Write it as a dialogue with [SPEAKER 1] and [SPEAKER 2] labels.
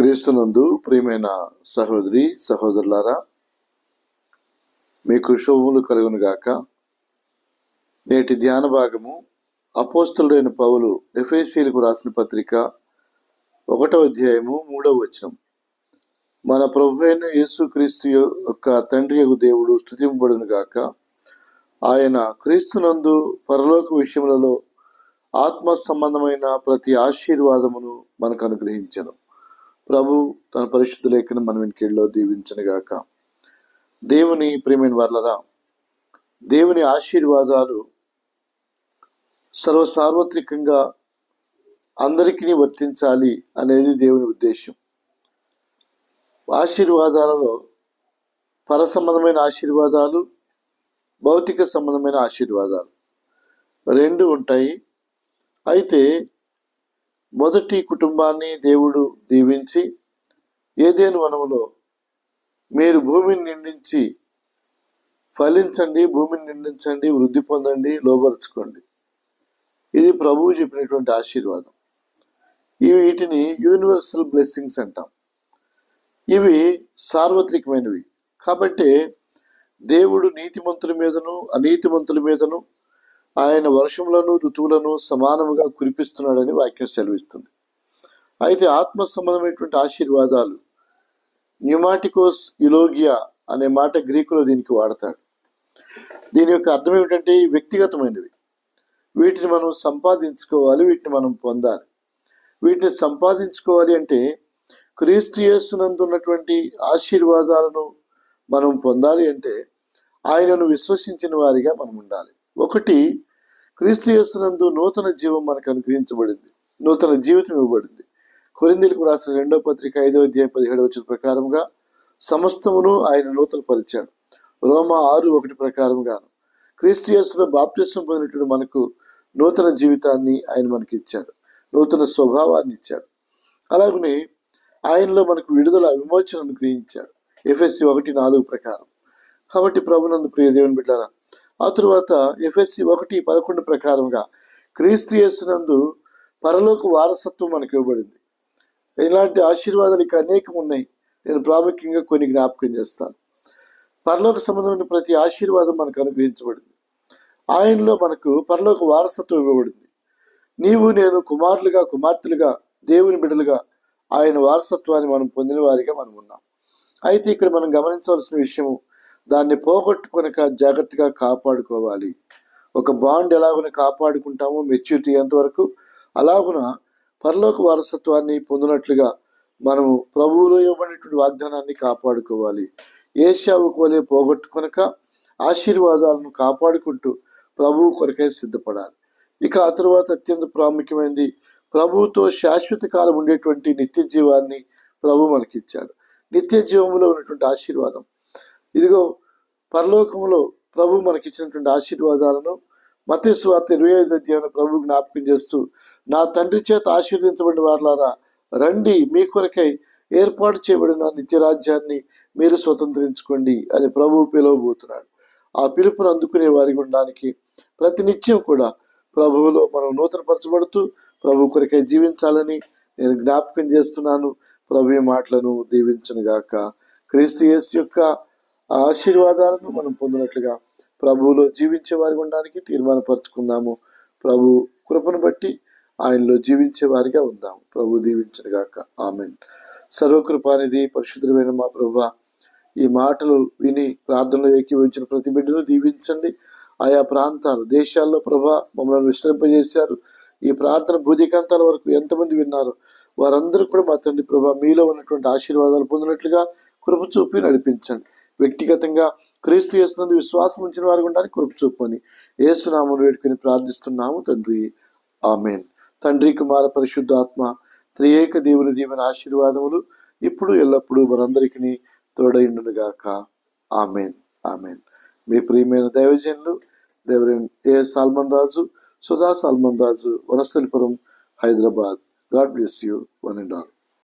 [SPEAKER 1] క్రీస్తునందు ప్రియమైన సహోదరి సహోదరులారా, మీకు శుభములు కలుగును గాక. నేటి ధ్యాన భాగము అపోస్తలుడైన పౌలు ఎఫెసీయులకు రాసిన పత్రిక 1వ అధ్యాయము 3వ వచనం. మన ప్రభువైన యేసుక్రీస్తు యొక్క తండ్రి యగు దేవుడు స్తుతింపబడును గాక. ఆయన క్రీస్తునందు పరలోక విషయములలో ఆత్మ సంబంధమైన ప్రతి ఆశీర్వాదమును మనకు అనుగ్రహించెను. ప్రభు తన పరిశుద్ధ లేఖను మన వెనుకల్లో దీవించనుగాక. దేవుని ప్రియమైన వారలారా, దేవుని ఆశీర్వాదాలు సార్వత్రికంగా అందరికీ వర్తించాలి అనేది దేవుని ఉద్దేశం. ఆశీర్వాదాలలో పర సంబంధమైన ఆశీర్వాదాలు, భౌతిక సంబంధమైన ఆశీర్వాదాలు రెండు ఉంటాయి. అయితే మొదటి కుటుంబాన్ని దేవుడు దీవించి, ఏదెను వనములో మీరు భూమిని నిండించి ఫలించండి, భూమిని నిండించండి, వృద్ధి పొందండి, లోబరుచుకోండి. ఇది ప్రభువు చెప్పినటువంటి ఆశీర్వాదం. వీటిని యూనివర్సల్ బ్లెస్సింగ్స్ అంటాం. ఇవి సార్వత్రికమైనవి. కాబట్టి దేవుడు నీతిమంతుల మీదను అనీతిమంతుల మీదను ఆయన వర్షములను ఋతువులను సమానముగా కురిపిస్తున్నాడని వాక్యం సెలవిస్తుంది. అయితే ఆత్మ సంబంధమైనటువంటి ఆశీర్వాదాలు న్యూమాటికోస్ యులోగియా అనే మాట గ్రీకులో దీనికి వాడతాడు. దీని యొక్క అర్థం ఏమిటంటే వ్యక్తిగతమైనవి. వీటిని మనం సంపాదించుకోవాలి, వీటిని మనం పొందాలి. వీటిని సంపాదించుకోవాలి అంటే క్రీస్తు యేసునందు ఉన్నటువంటి ఆశీర్వాదాలను మనం పొందాలి అంటే ఆయనను విశ్వసించిన వారిగా మనం ఉండాలి. ఒకటి, క్రీస్తు యేసునందు నూతన జీవం మనకు అనుగ్రహించబడింది, నూతన జీవితం ఇవ్వబడింది. కొరింథీయులకు రాసిన 2వ పత్రిక 5వ అధ్యాయం 17వ వచనం ప్రకారంగా సమస్తమును ఆయన నూతన పరిచాడు. రోమా 6:1 ప్రకారంగాను క్రీస్తు యేసులో బాప్తిస్మం పొందినటువంటి మనకు నూతన జీవితాన్ని ఆయన మనకి ఇచ్చాడు, నూతన స్వభావాన్ని ఇచ్చాడు. అలాగనే ఆయనలో మనకు విడుదల విమోచన అనుగ్రహించాడు, ఎఫెసీ 1:4 ప్రకారం. కాబట్టి ప్రభునందు ప్రియ దేవుని బిడ్డలారా, ఆ తరువాత ఎఫెసీ 1:11 ప్రకారంగా క్రీస్తు యేసునందు పరలోక వారసత్వం మనకు ఇవ్వబడింది. ఇలాంటి ఆశీర్వాదాలు ఇక అనేకం ఉన్నాయి. నేను ప్రాముఖ్యంగా కొన్ని జ్ఞాపకం చేస్తాను. పరలోక సంబంధమైన ప్రతి ఆశీర్వాదం మనకు అనుగ్రహించబడింది. ఆయనలో మనకు పరలోక వారసత్వం ఇవ్వబడింది. నీవు నేను కుమారులుగా కుమార్తెలుగా దేవుని బిడ్డలుగా ఆయన వారసత్వాన్ని మనం పొందిన వారిగా మనం ఉన్నాం. అయితే ఇక్కడ మనం గమనించవలసిన విషయము, దాన్ని పోగొట్టుకొనక జాగ్రత్తగా కాపాడుకోవాలి. ఒక బాండ్ ఎలాగున కాపాడుకుంటామో మెచ్యూరిటీ ఎంతవరకు, అలాగున పరలోక వారసత్వాన్ని పొందినట్లుగా మనము ప్రభువులో ఇవ్వబడినటువంటి వాగ్దానాన్ని కాపాడుకోవాలి. ఏశావుకు వలె పోగొట్టుకొనక ఆశీర్వాదాలను కాపాడుకుంటూ ప్రభువు కొరకై సిద్ధపడాలి. ఇక ఆ తరువాత అత్యంత ప్రాముఖ్యమైనది, ప్రభువుతో శాశ్వత కాలం ఉండేటువంటి నిత్య జీవాన్ని ప్రభు మనకిచ్చాడు. నిత్య జీవంలో ఉన్నటువంటి ఆశీర్వాదం ఇదిగో. పరలోకంలో ప్రభు మనకిచ్చినటువంటి ఆశీర్వాదాలను మత్తయి సువార్త 25వ అధ్యాయంలో ప్రభు జ్ఞాపకం చేస్తూ, నా తండ్రి చేత ఆశీర్వదించబడిన వారులారా రండి, మీ కొరకై ఏర్పాటు చేయబడిన నిత్య రాజ్యాన్ని మీరు స్వతంత్రించుకోండి అని ప్రభువు పిలువబోతున్నాడు. ఆ పిలుపును అందుకునే వారికి ఉండడానికి ప్రతినిత్యం కూడా ప్రభువులో మనం నూతనపరచబడుతూ ప్రభు కొరకై జీవించాలని నేను జ్ఞాపకం చేస్తున్నాను. ప్రభు మాటలను దీవించునుగాక. క్రీస్తు యేసు యొక్క ఆశీర్వాదాలను మనం పొందినట్లుగా ప్రభువులో జీవించే వారికి ఉండడానికి తీర్మానపరుచుకున్నాము. ప్రభు కృపను బట్టి ఆయనలో జీవించే వారిగా ఉందాము. ప్రభు దీవించునుగాక. ఆమేన్. సర్వకృపానిధి పరిశుద్ధమైన మా ప్రభువా, ఈ మాటలు విని ప్రార్థనలో ఏకీభవించిన ప్రతి బిడ్డను దీవించండి. ఆయా ప్రాంతాలు దేశాల్లో ప్రభా మమ్మల్ని విశ్రమింపజేశారు. ఈ ప్రార్థన భూదికాంతాల వరకు ఎంతమంది విన్నారు వారందరూ కూడా మా తండ్రి ప్రభా మీలో ఉన్నటువంటి ఆశీర్వాదాలు పొందినట్లుగా కృప చూపి నడిపించండి. వ్యక్తిగతంగా క్రీస్తు యేసునందు విశ్వాసం ఉంచిన వారు ఉండడానికి కృప చూపని యేసు నామమున వేడుకొని ప్రార్థిస్తున్నాము తండ్రి. ఆమేన్. తండ్రి కుమార పరిశుద్ధాత్మ త్రియేక దేవుని దీవెన ఆశీర్వాదములు ఇప్పుడు ఎల్లప్పుడూ మనందరికీ తోడైండునుగాక. ఆమేన్. ఆమేన్. మీ ప్రియమైన దైవజనులు reverend A Solomon Raju, Sudha Solomon Raju, Vanasthalipuram, Hyderabad. God bless you one and all.